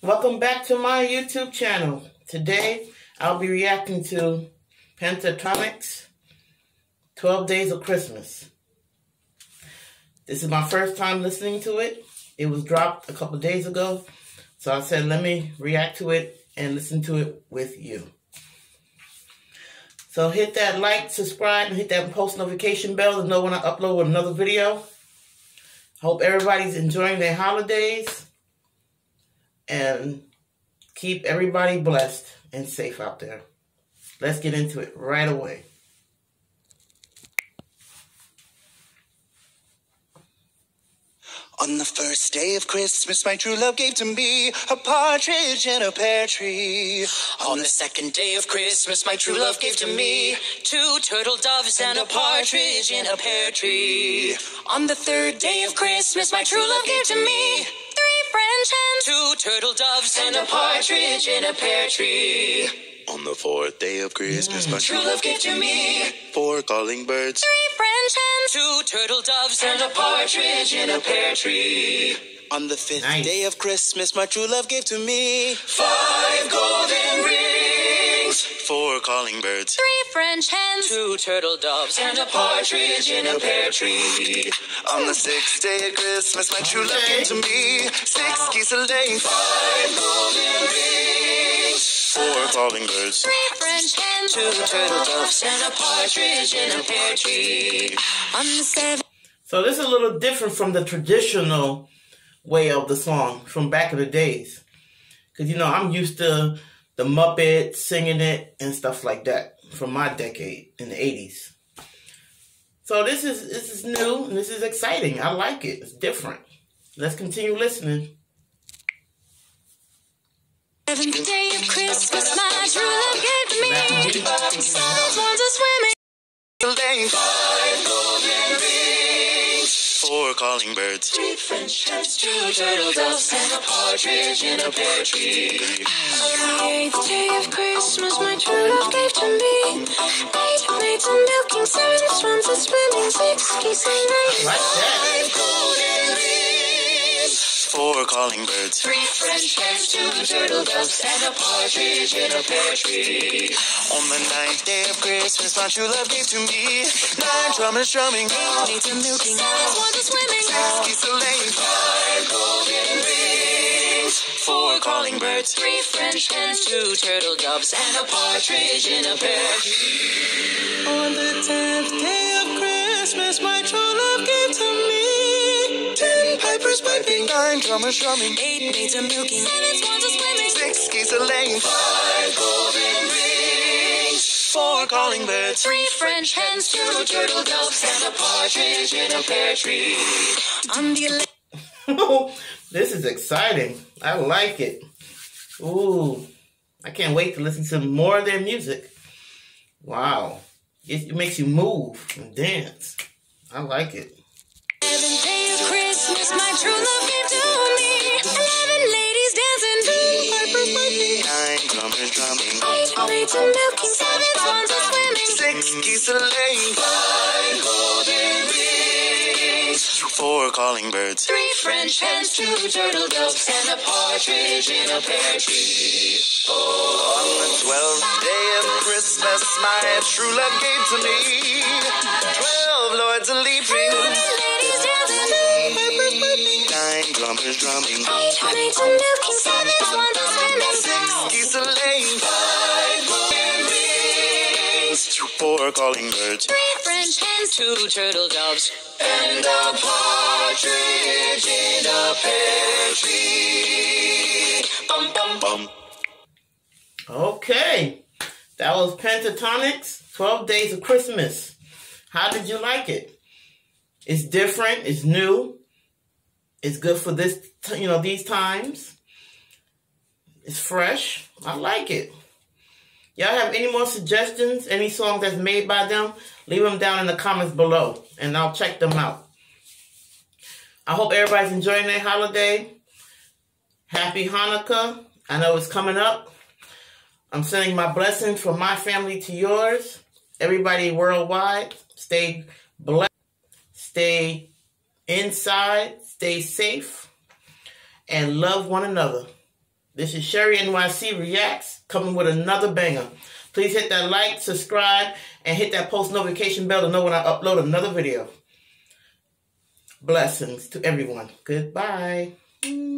Welcome back to my YouTube channel. Today, I'll be reacting to Pentatonix, 12 Days of Christmas. This is my first time listening to it. It was dropped a couple days ago, so I said let me react to it and listen to it with you. So hit that like, subscribe, and hit that post notification bell to know when I upload another video. Hope everybody's enjoying their holidays. And keep everybody blessed and safe out there. Let's get into it right away. On the first day of Christmas, my true love gave to me a partridge in a pear tree. On the second day of Christmas, my true love gave to me 2 turtle doves and a partridge in a pear tree. On the third day of Christmas, my true love gave to me 3 French hens, 2 turtle doves and a partridge in a pear tree. On the fourth day of Christmas, my true love gave to me 4 calling birds, 3 French hens, 2 turtle doves and a partridge in a pear tree. On the fifth day of Christmas, my true love gave to me 5 golden rings, 4 calling birds, 3 French hens, 2 turtle doves and a partridge in a pear tree. On the sixth day of Christmas, my true love gave to me 6 geese a-laying, 5 golden rings, 4 calling birds, 3 French hens, 2 turtle doves and a partridge in a pear tree. On the seventh. So this is a little different from the traditional way of the song from back in the days. Because, you know, I'm used to the Muppets singing it and stuff like that from my decade in the 80s. So this is new and this is exciting. I like it. It's different. Let's continue listening. Seventh day of Christmas, my true love gave to me 7 swans a-swimming, 5 golden rings, 4 calling birds, 3 French hens, 2 turtle doves and a partridge in a pear tree. On the 8th day of Christmas, my true love gave to me 8 maids a-milking, 7 swans a-swimming, 6 geese a-laying, 5 golden rings, 4 calling birds, 3 French hens, 2 turtle doves and a partridge in a pear tree. On the 9th day of Christmas, my true love gave to me 9 drummers drumming, 8 maids a-milking, 7 swans a-swimming, 6 geese a-laying, 5 golden rings, 4 calling birds, 3 French hens, 2 turtle doves and a partridge in a pear tree. On the 10th day of Christmas, my true love gave to me 10 pipers piping, 9 drummers drumming, 8 maids a-milking, 7 swans a-swimming, 6 geese a-laying, 5 golden rings, 4 calling birds, 3 French hens, 2 turtle doves and a partridge in a pear tree. On the 11th. This is exciting. I like it. Ooh, I can't wait to listen to more of their music. Wow. It makes you move and dance. I like it. 7th day of Christmas, my true love gave to me 11 ladies dancing, 2 pipers piping, 9 drummers drumming, 8 maids a-milking, 7 swans a-swimming, 6 geese a-laying, 5 golden rings, 4 calling birds, 3 French hens, 2 turtle doves and a partridge in a pear tree. On the 12th day of Christmas, my true love gave to me 12 lords a-leaping, 11 ladies dancing, 2 pipers piping, 9 drummers drumming, 8 maids a-milking, 7 swans a-swimming, 6 geese a-laying, 5 golden rings, 4 calling birds, 3 French hens, 2 turtle doves and a partridge in a pear tree. Bum, bum, bum. Okay. That was Pentatonix, 12 Days of Christmas. How did you like it? It's different. It's new. It's good for this, these times. It's fresh. I like it. Y'all have any more suggestions? Any songs that's made by them? Leave them down in the comments below, and I'll check them out. I hope everybody's enjoying their holiday. Happy Hanukkah. I know it's coming up. I'm sending my blessings from my family to yours. Everybody worldwide, stay blessed. Stay inside. Stay safe. And love one another. This is Sherry NYC Reacts, coming with another banger. Please hit that like, subscribe, and hit that post notification bell to know when I upload another video. Blessings to everyone. Goodbye.